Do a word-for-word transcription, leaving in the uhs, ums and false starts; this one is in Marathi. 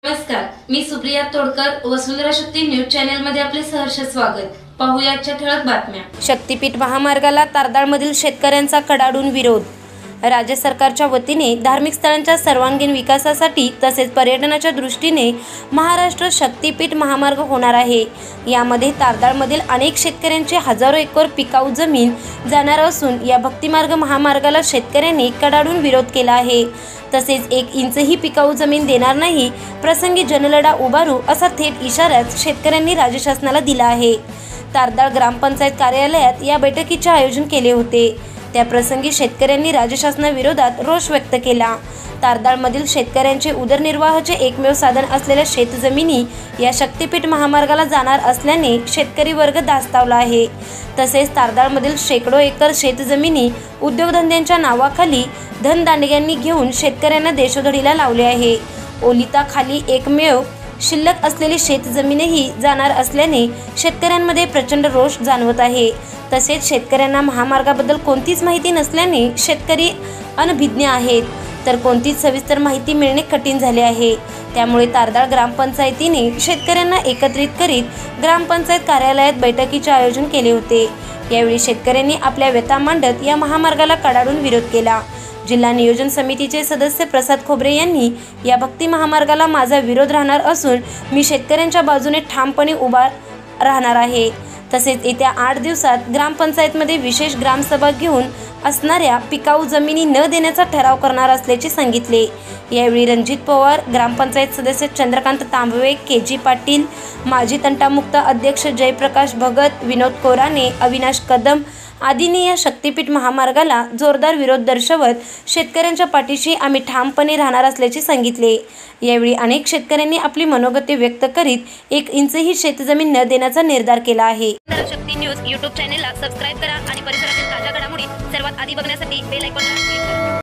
नमस्कार, मी सुप्रिया तोडकर, वसुंधरा शक्ती न्यूज चॅनल मध्ये आपले सहर्ष स्वागत। पाहूया आजच्या ठळक बातम्या। शक्तीपीठ महामार्गाला तारदाळमधील शेतकऱ्यांचा कडाडून विरोध। राज्य सरकारच्या वतीने धार्मिक स्थळांच्या सर्वांगीण विकासासाठी तसेच पर्यटनाच्या दृष्टीने महाराष्ट्र शक्तीपीठ महामार्ग होणार आहे। यामध्ये तारदाळमधील अनेक शेतकऱ्यांची हजारो एकर पिकाऊ जमीन जाणार असून या भक्तिमार्ग महामार्गाला शेतकऱ्यांनी कडाडून विरोध केला आहे। तसेच एक इंचही पिकाऊ जमीन देणार नाही, प्रसंगी जनलढा उभारू असा थेट इशाराच शेतकऱ्यांनी राज्य शासनाला दिला आहे। तारदाळ ग्रामपंचायत कार्यालयात या बैठकीचे आयोजन केले होते। त्या प्रसंगी शेतकऱ्यांनी राज्य शासनाविरोधात रोष व्यक्त केला। तारदाळमधील शेतकऱ्यांचे उदरनिर्वाहाचे एकमेव साधन असलेल्या शेतजमिनी या शक्तीपीठ महामार्गाला जाणार असल्याने शेतकरी वर्ग धास्तावला आहे। तसेच तारदाळमधील शेकडो एकर शेतजमिनी उद्योगधंद्यांच्या नावाखाली धनदांडग्यांनी घेऊन शेतकऱ्यांना देशोधडीला लावले आहे। ओलिताखाली एकमेव शिल्लक असलेली शेतजमीनही जाणार असल्याने शेतकऱ्यांमध्ये प्रचंड रोष जाणवत आहे। तसेच शेतकऱ्यांना महामार्गाबद्दल कोणतीच माहिती नसल्याने शेतकरी अनभिज्ञ आहेत, तर कोणतीच सविस्तर माहिती मिळणे कठीण झाले आहे। त्यामुळे तारदाळ ग्रामपंचायतीने शेतकऱ्यांना एकत्रित करीत ग्रामपंचायत कार्यालयात बैठकीचे आयोजन केले होते। यावेळी शेतकऱ्यांनी आपल्या व्यथा मांडत या महामार्गाला कडाडून विरोध केला। जिल्हा नियोजन समितीचे सदस्य प्रसाद खोबरे यांनी या भक्ती महामार्गाला माझा विरोध राहणार असून मी शेतकऱ्यांच्या बाजूने ठामपणे उभा राहणार आहे। तसेच येत्या आठ दिवसात ग्रामपंचायतमध्ये विशेष ग्रामसभा घेऊन असणाऱ्या पिकाऊ जमिनी न देण्याचा ठराव करणार असल्याचे सांगितले। यावेळी रणजित पवार, ग्रामपंचायत सदस्य चंद्रकांत तांबवे, के जी पाटील, माजी तंटामुक्त अध्यक्ष जयप्रकाश भगत, विनोद कोराणे, अविनाश कदम आदींनी या शक्तीपीठ महामार्गाला जोरदार विरोध दर्शवत शेतकऱ्यांच्या पाठीशी आम्ही ठामपणे राहणार असल्याचे सांगितले। यावेळी अनेक शेतकऱ्यांनी आपली मनोगते व्यक्त करीत एक इंचही शेतजमीन न देण्याचा निर्धार केला आहे। शक्ती न्यूज यूट्यूब चॅनेलला सबस्क्राइब करा आणि परिसरातील ताज्या घडामोडी सर्वात आधी बघण्यासाठी बेल आयकॉनला क्लिक करा।